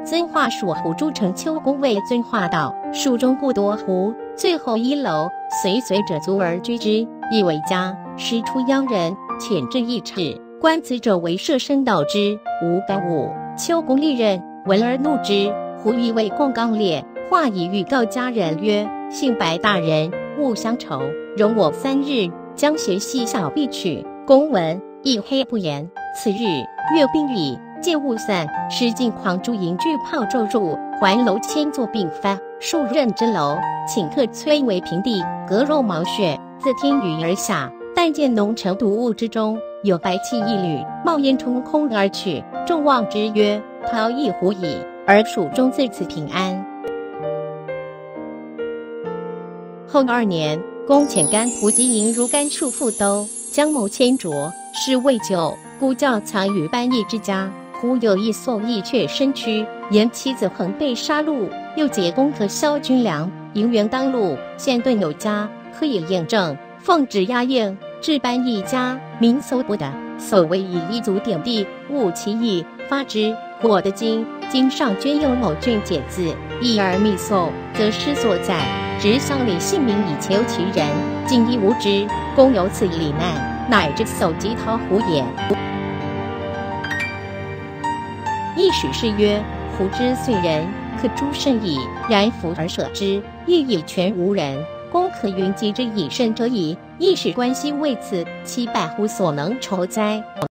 遵化属胡筑城丘宫为遵化道，蜀中不多胡。最后一楼，随者卒而居之，以为家。时出央人，遣至一尺，观此者为舍身导之，无干物。丘公历任，闻而怒之。胡以为共刚烈，化以预告家人曰：“幸白大人，勿相仇，容我3日，将携细小必取。”公闻，一黑不言。次日，阅兵矣，见雾散，失尽狂诸营巨炮骤入，环楼千座并翻，数仞之楼，顷刻摧为平地，割肉毛血，自天宇而下。但见浓成毒雾之中，有白气一缕，冒烟冲空而去。众望之曰：“逃逸乎矣！”而蜀中自此平安。后2年，公遣甘蒲及营如甘数副都，将谋迁卓，师未久，孤教藏于班邑之家。忽有一宋义却身躯，言妻子恒被杀戮，又结公和萧军粮，营员当路，现顿有家，可以验证。奉旨押应，至班邑家，民搜不得。所谓以一族点地，务其意，发之。我的今上捐用某郡解字，一而密搜，则失所在。直乡里姓名以求其人，今亦无知。公有此罹难，乃至搜及逃胡也。亦许是曰：胡之遂人，可诛甚矣。然服而舍之，亦以全无人。公可云及之以甚者矣。亦使关系为此，其百乎所能筹哉？